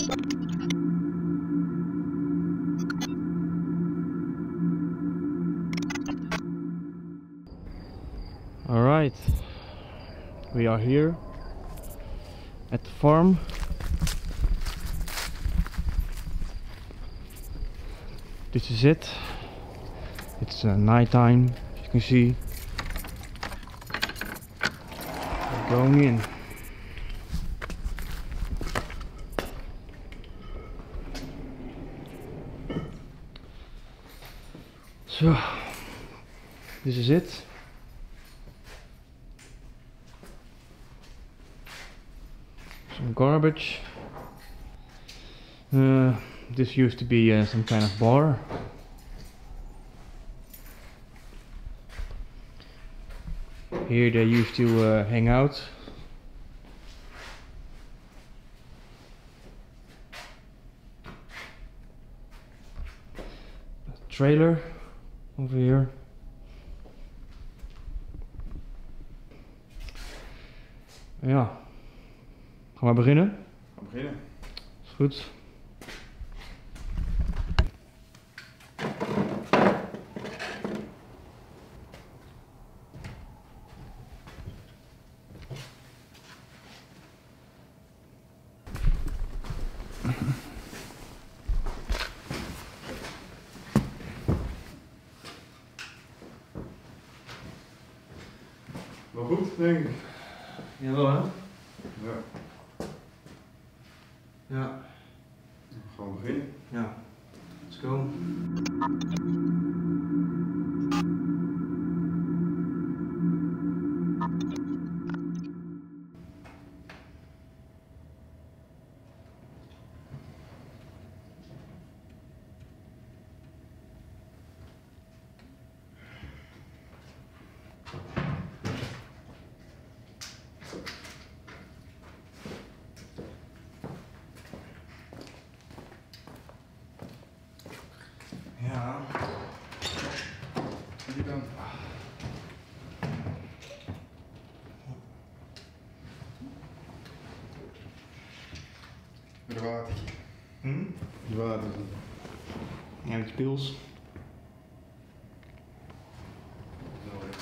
Alright, we are here at the farm. This is it. It's night time, as you can see. We're going in. So, this is it. Some garbage. This used to be some kind of bar. Here they used to hang out. A trailer over here. Ja, gaan we beginnen? Gaan beginnen. Is goed. Wel goed, denk ik. Jawel hè? Ja. Ja. Gewoon beginnen. Ja. Let's go. Ja. Hier dan. Met een watertje. De water. Ja, met pils. Zo, ja.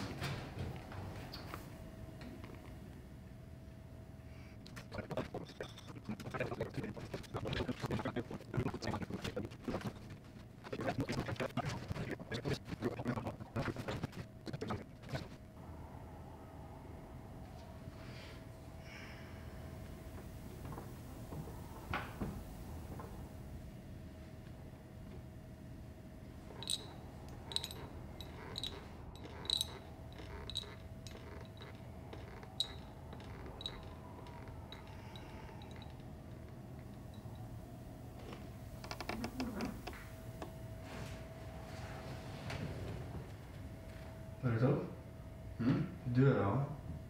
Wat is dat? De deur al.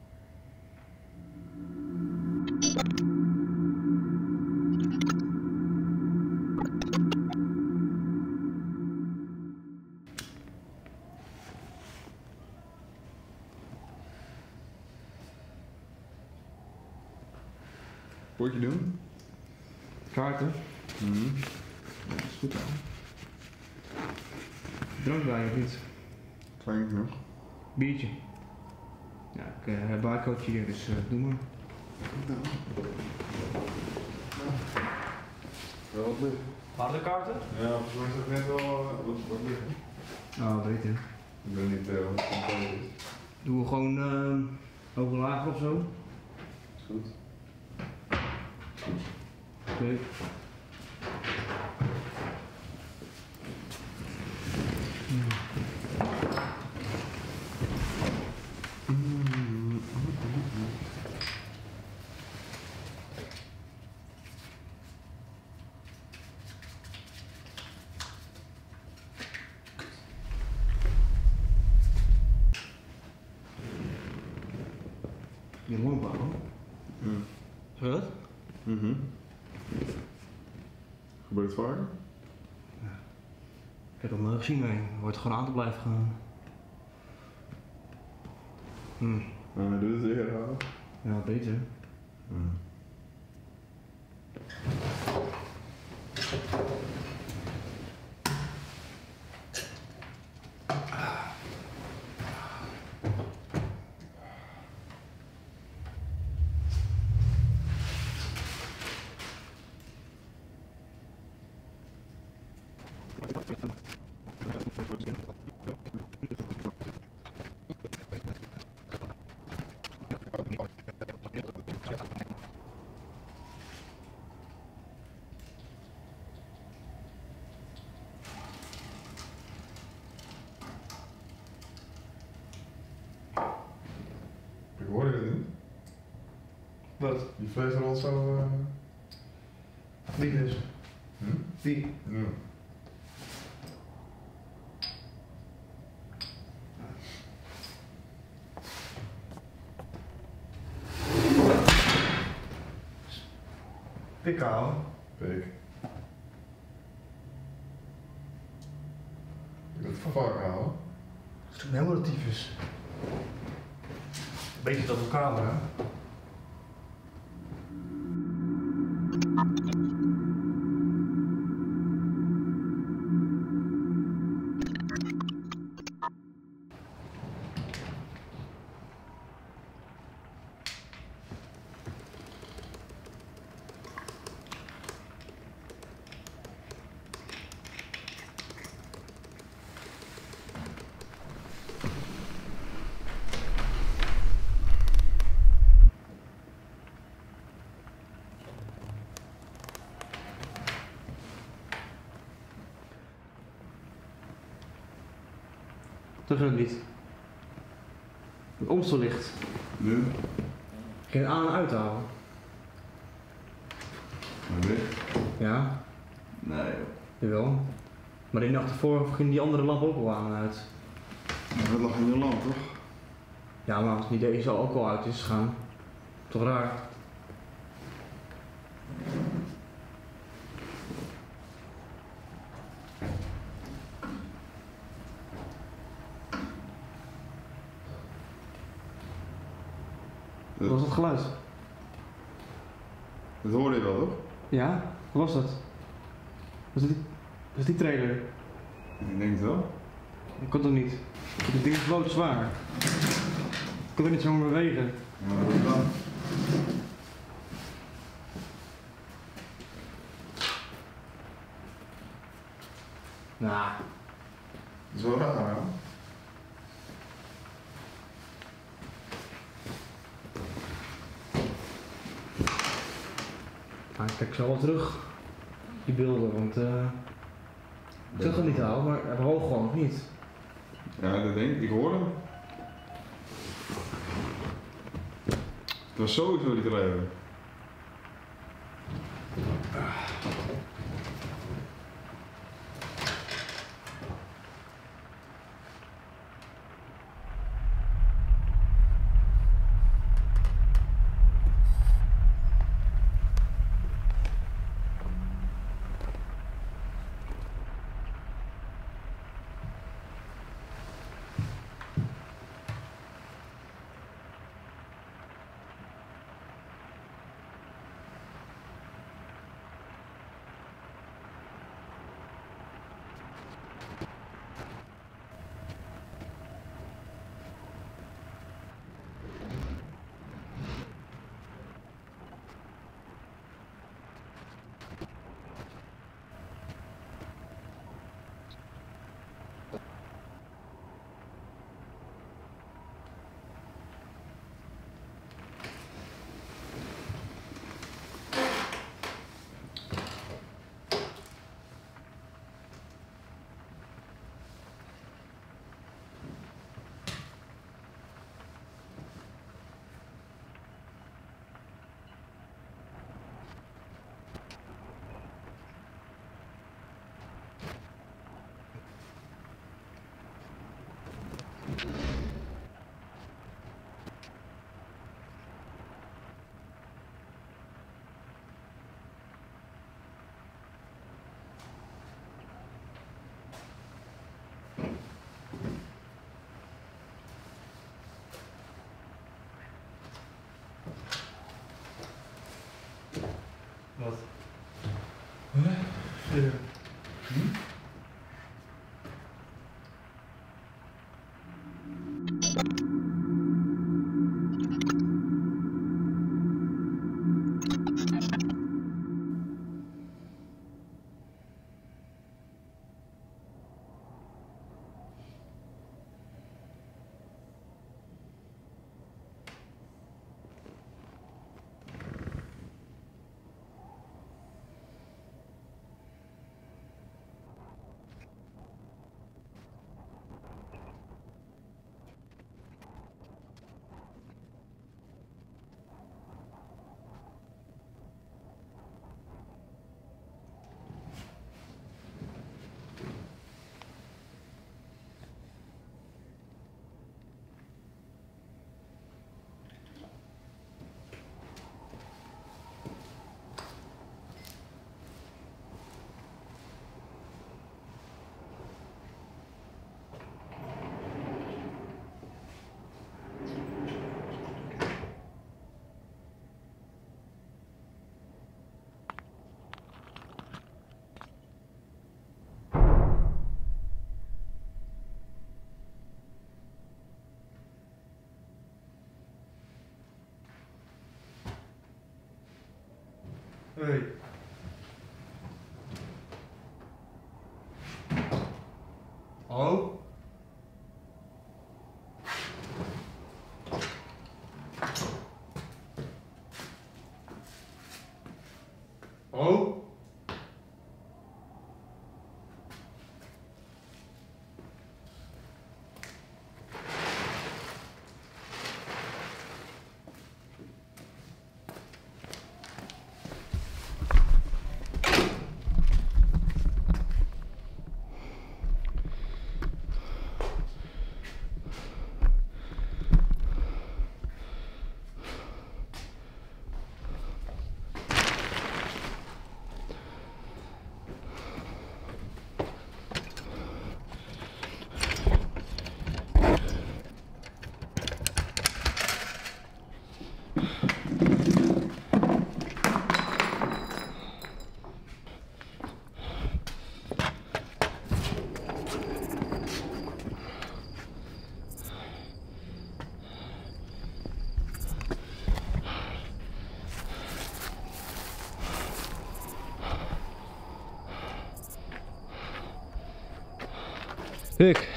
Potje doen? Kaarten. Ja, dat is goed aan. Drank bij of niet? Klein genoeg. Biertje. Ja, ik heb een barcode hier, dus doe maar. Wel wat liggen. Harde kaarten? Ja, volgens mij is dat net wel wat liggen. Oh, weet je. Ik ben niet wat het compleet is. Doen we gewoon overlagen of zo? Is goed. Oké. Je lamp aan. Zo dat? Gebeurt het vaker? Ja. Ik heb dat nooit gezien, nee. Wordt gewoon aan te blijven gaan. Nou, doe het weer herhalen. Ja, beter. Ik hoorde het niet. Wat? Die vlees rolt zo. Wie dus? Hm? Wie? Ja. Pik houden. Pik. Ik wil het fuck houden. Dat is toch helemaal de tyfus. Een beetje dat elkaar, hè? Terug ook niet. Het omstellicht. Nu? Geen aan- en uithalen. Maar dit? Ja, Nee joh. jawel. Maar die nacht ervoor ging die andere lamp ook al aan en uit. Maar dat lag in de lamp toch? Ja, maar als niet deze ook al uit is gegaan. Toch raar. Wat was dat geluid? Dat hoorde je wel toch? Ja, wat was dat? Was die trailer? Ik denk het wel. Dat kon toch niet? Dit ding is bloot zwaar. Ik kon er niet zomaar bewegen. Ja, maar wat dan? Nou, Dat is wel raar hè? ik kijk zo wel terug. Die beelden, want ik zag het niet houden, maar hij bewoog gewoon nog niet. Ja, dat denk ik. Ik hoorde hem. Het was sowieso die trailer. Wat? Ja. Hey. Hallo? Hallo? Hik.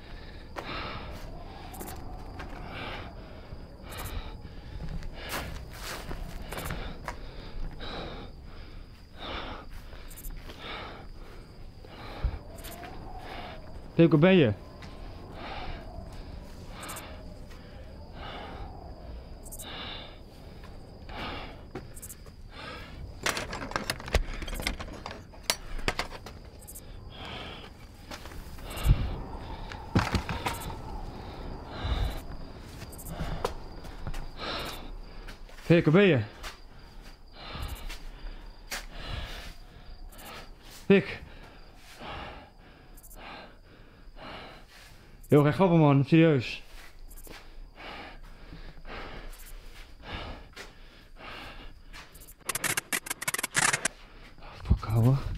Hik, waar ben je? Hik, waar ben je? Hik. Heel geen grappig man, serieus. Fuck, ouwe.